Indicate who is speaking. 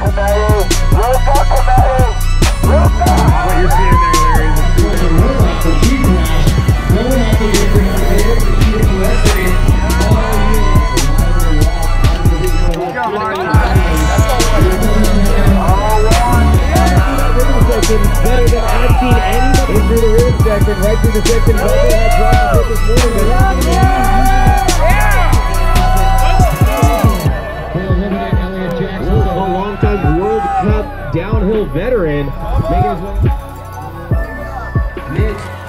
Speaker 1: What you're seeing there, Larry, is better than I've seen anybody. In through the rear section, right through the section. Bubble had dropped it this morning. Elliott Jackson, a long-time World Cup downhill veteran, making his way.